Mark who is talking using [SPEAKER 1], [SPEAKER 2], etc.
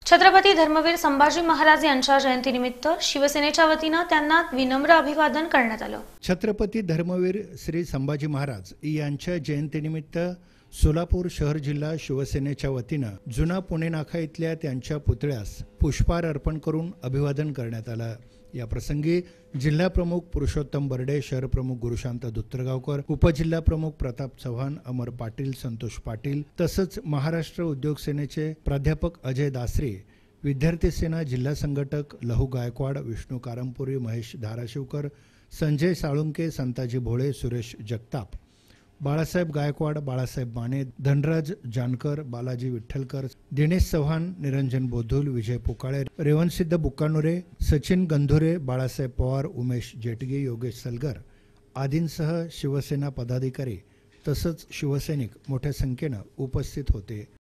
[SPEAKER 1] छत्रपती धर्मवीर संभाजी महाराज यांच्या जयंतीनिमित्त शिवसेनेच्या वतीने त्यांना विनम्र अभिवादन करण्यात आलं।
[SPEAKER 2] छत्रपती धर्मवीर श्री संभाजी महाराज यांच्या जयंतीनिमित्त सोलापूर शहर जिल्हा शिवसेनेच्या वतीने जुना पुणे नाका इथल्या त्यांच्या पुतळ्यास पुष्पहार अर्पण करून अभिवादन करण्यात आलं। या प्रसंगी जिल्हा प्रमुख पुरुषोत्तम बर्डे, शहर प्रमुख गुरुशांत दुत्तरगावकर, उपजिल्हा प्रमुख प्रताप चव्हाण, अमर पाटील, संतोष पाटील तसंच महाराष्ट्र उद्योग सेनेचे प्राध्यापक अजय दासरे, विद्यार्थी सेना जिल्हा संघटक लहू गायकवाड, विष्णू कारंपुरी, महेश धाराशिवकर, संजय साळुंके, संताजी भोळे, सुरेश जगताप, बाळासाहेब गायकवाड, बाळासाहेब माने, धनराज जानकर, बालाजी विठ्ठलकर, दिनेश चव्हाण, निरंजन बोधुल, विजय पोकाळे, रेवणसिद्ध बुक्कानुरे, सचिन गंधुरे, बाळासाहेब पवार, उमेश जेटगे, योगेश सलगर आदींसह शिवसेना पदाधिकारी तसंच शिवसैनिक मोठ्या संख्येने उपस्थित होते।